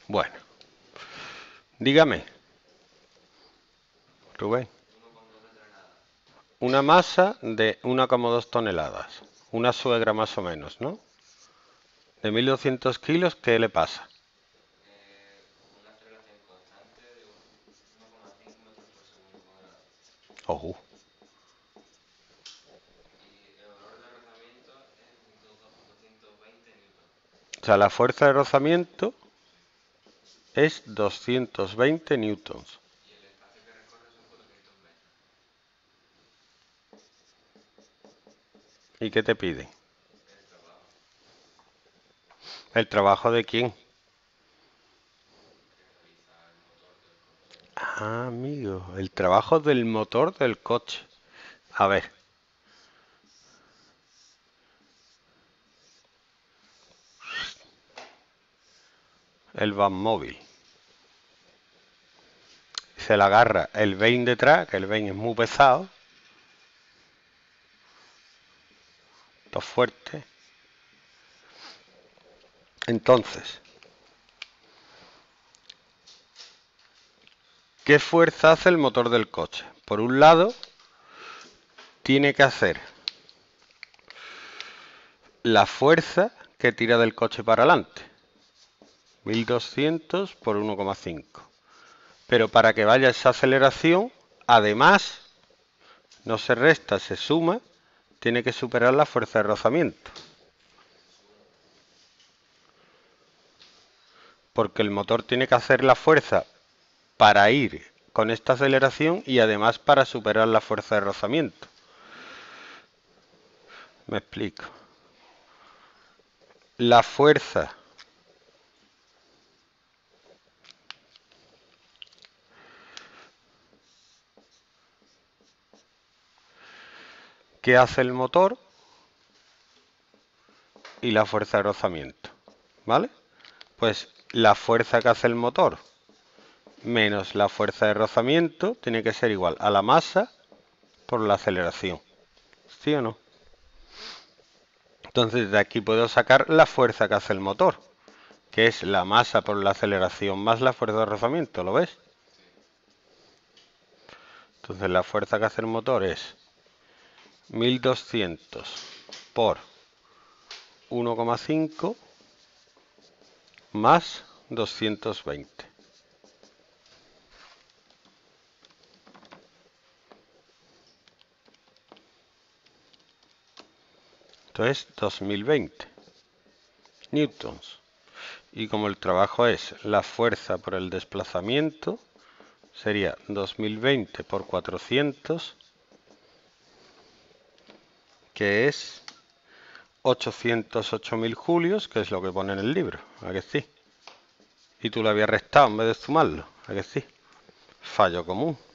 Bueno, dígame, Rubén. Una masa de 1,2 toneladas. Una suegra más o menos, ¿no? De 1200 kilos, ¿qué le pasa? Ojo. O sea, la fuerza de rozamiento es 220 newtons. ¿Y qué te pide? ¿El trabajo de quién? Ah, amigo, el trabajo del motor del coche. A ver, el van móvil. Se le agarra el vane detrás, que el vane es muy pesado. Esto es fuerte. Entonces, ¿qué fuerza hace el motor del coche? Por un lado, tiene que hacer la fuerza que tira del coche para adelante. 1200 por 1,5. Pero para que vaya esa aceleración, además, no se resta, se suma, tiene que superar la fuerza de rozamiento. Porque el motor tiene que hacer la fuerza para ir con esta aceleración y además para superar la fuerza de rozamiento. Me explico. La fuerza que hace el motor y la fuerza de rozamiento. ¿Vale? Pues la fuerza que hace el motor menos la fuerza de rozamiento tiene que ser igual a la masa por la aceleración. ¿Sí o no? Entonces de aquí puedo sacar la fuerza que hace el motor, que es la masa por la aceleración más la fuerza de rozamiento, ¿lo ves? Entonces la fuerza que hace el motor es 1200 por 1,5 más 220. Entonces 2020 newtons. Y como el trabajo es la fuerza por el desplazamiento, sería 2020 por 400, que es 808.000 julios, que es lo que pone en el libro. ¿A que sí? Y tú lo habías restado en vez de sumarlo. ¿A que sí? Fallo común.